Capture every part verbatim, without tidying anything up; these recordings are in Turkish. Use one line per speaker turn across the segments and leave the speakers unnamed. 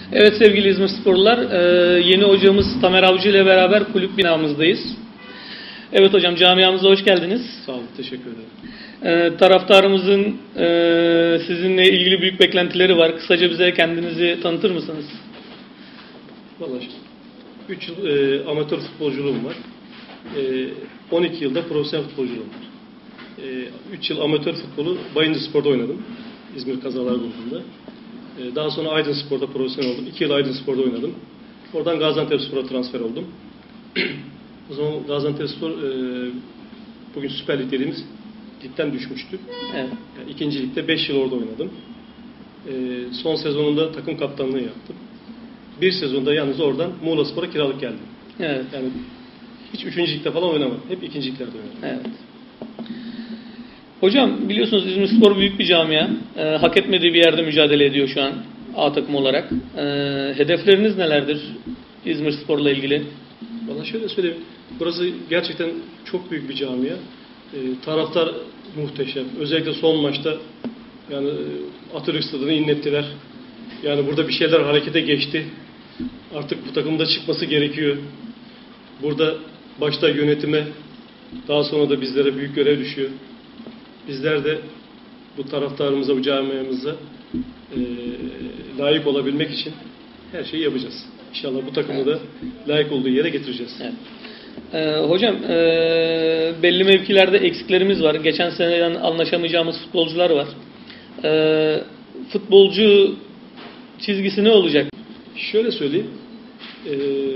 Evet sevgili İzmirsporlular, yeni hocamız Tamer Avcı ile beraber kulüp binamızdayız. Evet hocam, camiamıza hoş geldiniz.
Sağ olun, teşekkür ederim.
E, taraftarımızın e, sizinle ilgili büyük beklentileri var. Kısaca bize kendinizi tanıtır mısınız?
Vallahi üç yıl e, amatör futbolculuğum var. E, on iki yılda profesyonel futbolculuğum var. üç yıl amatör futbolu Bayındırspor'da oynadım. İzmir Kazalar grubunda. E, daha sonra Aydınspor'da profesyonel oldum. iki yıl Aydınspor'da oynadım. Oradan Gaziantepspor'a transfer oldum. O zaman Gaziantepspor e, bugün Süper Lig dediğimiz ligden düşmüştü.
Evet.
Yani ikinci ligde beş yıl orada oynadım. E, son sezonunda takım kaptanlığı yaptım. Bir sezonda yalnız oradan Muğlaspor'a kiralık geldim.
Evet.
Yani hiç üçüncü ligde falan oynamadım. Hep ikinci liglerde oynadım.
Evet. Hocam biliyorsunuz İzmirspor büyük bir camia. E, hak etmediği bir yerde mücadele ediyor şu an A takım olarak. E, hedefleriniz nelerdir İzmirspor'la ilgili?
Valla şöyle söyleyeyim. Burası gerçekten çok büyük bir camia. E, taraftar muhteşem. Özellikle son maçta yani Atatürk Stadı'nı inlettiler. Yani burada bir şeyler harekete geçti. Artık bu takımda çıkması gerekiyor. Burada başta yönetime, daha sonra da bizlere büyük görev düşüyor. Bizler de bu taraftarımıza, bu camiamıza e, layık olabilmek için her şeyi yapacağız. İnşallah bu takımı da layık olduğu yere getireceğiz.
Evet. Ee, hocam e, belli mevkilerde eksiklerimiz var. Geçen seneden anlaşamayacağımız futbolcular var. E, futbolcu çizgisi ne olacak?
Şöyle söyleyeyim. E,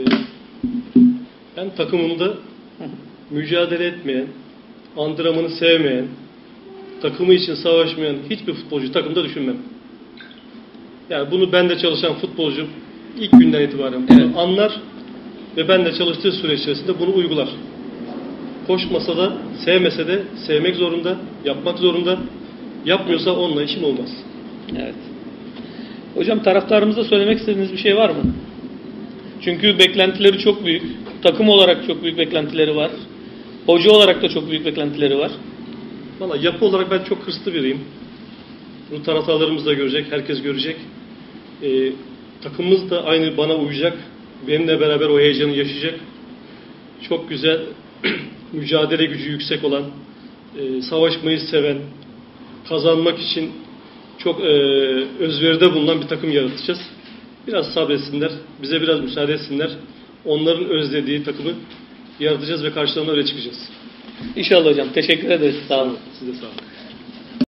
ben takımımda mücadele etmeyen, antrenmanı sevmeyen, takımı için savaşmayan hiçbir futbolcu takımda düşünmem. Yani bunu bende çalışan futbolcu ilk günden itibaren bunu evet. anlar ve bende çalıştığı süre içerisinde bunu uygular. Koşmasa da, sevmese de sevmek zorunda, yapmak zorunda. Yapmıyorsa onunla işim olmaz.
Evet. Hocam taraftarımıza söylemek istediğiniz bir şey var mı? Çünkü beklentileri çok büyük. Takım olarak çok büyük beklentileri var. Hoca olarak da çok büyük beklentileri var.
Valla yapı olarak ben çok hırslı biriyim. Bunu taraftarlarımız da görecek, herkes görecek. Ee, takımımız da aynı bana uyacak. Benimle beraber o heyecanı yaşayacak. Çok güzel, mücadele gücü yüksek olan, e, savaşmayı seven, kazanmak için çok e, özveride bulunan bir takım yaratacağız. Biraz sabretsinler, bize biraz müsaade etsinler. Onların özlediği takımı yaratacağız ve karşılarına öyle çıkacağız.
İnşallah hocam. Teşekkür ederiz. Sağ olun.
Size sağ olun.